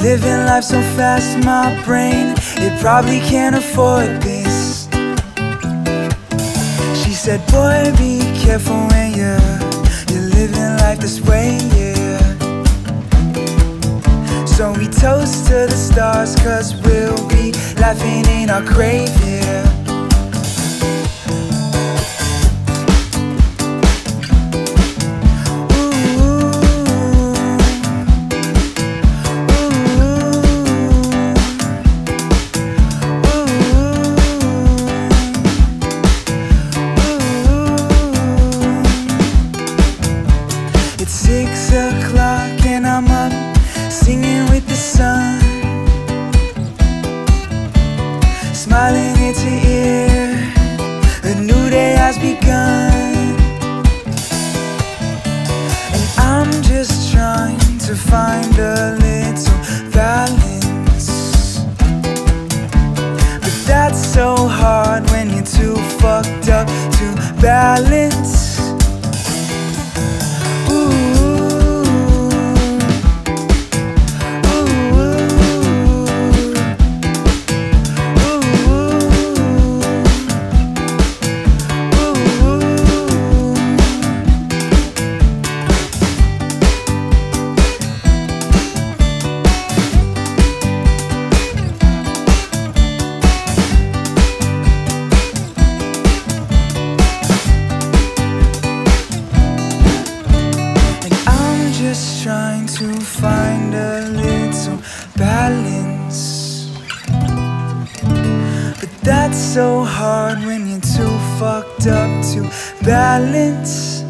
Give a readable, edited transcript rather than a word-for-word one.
Living life so fast, my brain, it probably can't afford this. She said, boy, be careful when you're living life this way, yeah. So we toast to the stars, cause we'll be laughing in our grave, yeah. It's 6 o'clock and I'm up, singing with the sun, smiling ear to ear, a new day has begun. And I'm just trying to find a little balance, but that's so hard when you're too fucked up to balance. Just trying to find a little balance, but that's so hard when you're too fucked up to balance.